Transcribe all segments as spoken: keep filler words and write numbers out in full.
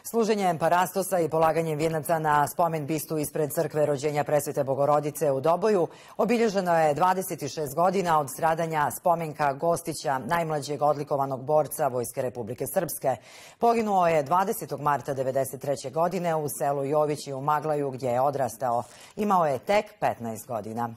Služenjem parastosa i polaganjem vijenaca na spomen bistu ispred crkve rođenja Presvete Bogorodice u Doboju obilježeno je dvadeset šest godina od stradanja spomenka Gostića, najmlađeg odlikovanog borca Vojske Republike Srpske. Poginuo je dvadesetog marta devedeset treće godine u selu Jovići u Maglaju gdje je odrastao. Imao je tek petnaest godina.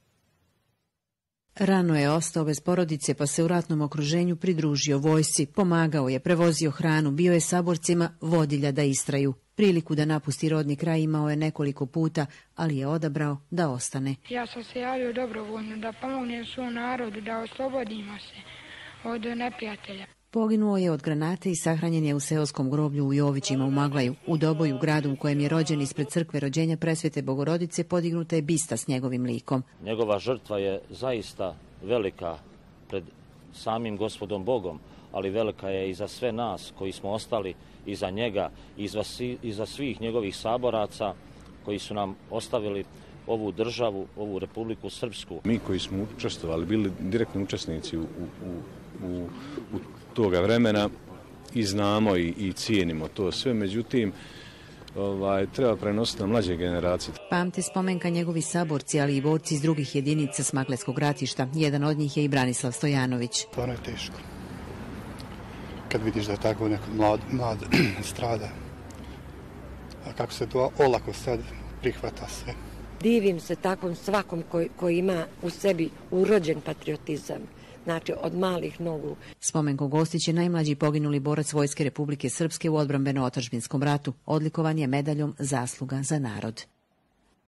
Rano je ostao bez porodice pa se u ratnom okruženju pridružio vojsci, pomagao je, prevozio hranu, bio je saborcima vodilja da istraju. Priliku da napusti rodni kraj imao je nekoliko puta, ali je odabrao da ostane. Ja sam se javio dobrovoljno da pomognem svom narodu, da oslobodimo se od neprijatelja. Poginuo je od granate i sahranjen je u seoskom groblju u Jovićima u Maglaju. U Doboju, gradu u kojem je rođen ispred crkve rođenja Presvete Bogorodice, podignuta je bista s njegovim likom. Njegova žrtva je zaista velika pred samim Gospodom Bogom, ali velika je i za sve nas koji smo ostali iza njega, i za svih njegovih saboraca koji su nam ostavili ovu državu, ovu Republiku Srpsku. Mi koji smo učestvovali, bili direktni učesnici u, u, u, u toga vremena i znamo i, i cijenimo to sve, međutim ovaj, treba prenositi na mlađe generacije. Pamte spomenka njegovi saborci, ali i borci iz drugih jedinica s Magletskog ratišta. Jedan od njih je i Branislav Stojanović. Stvarno je teško. Kad vidiš da tako neko mlad, mlad strada, a kako se to olako sad prihvata sve. Divim se takvom svakom koji, koji ima u sebi urođen patriotizam. Znači, od malih nogu. Spomenko Gostić je najmlađi poginuli borac Vojske Republike Srpske u odbrambeno-otadžbinskom ratu. Odlikovan je medaljom Zasluga za narod.